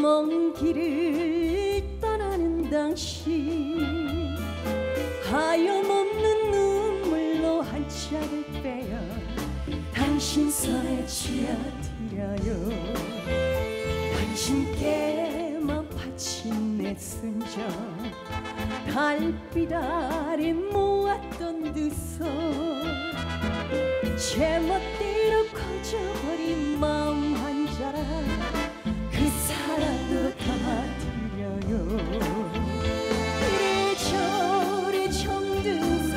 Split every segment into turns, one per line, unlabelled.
먼 길을 떠나는 당신 하염없는 눈물로 한 짝을 빼어 당신 손에 쥐어드려요. 당신께만 바친 내 순정 달빛 아래 모았던 두 손 제멋대로 커져버린 마음 한 자락 그 사랑으로 담아드려요. 이래저래 정든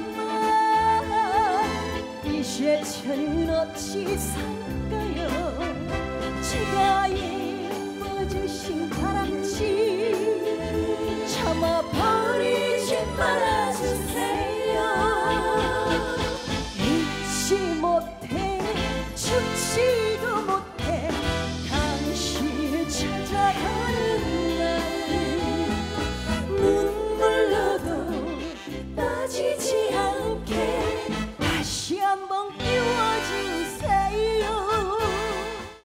사람아 이제 저는 어찌 살까요? 제가 예뻐주신 바람쥐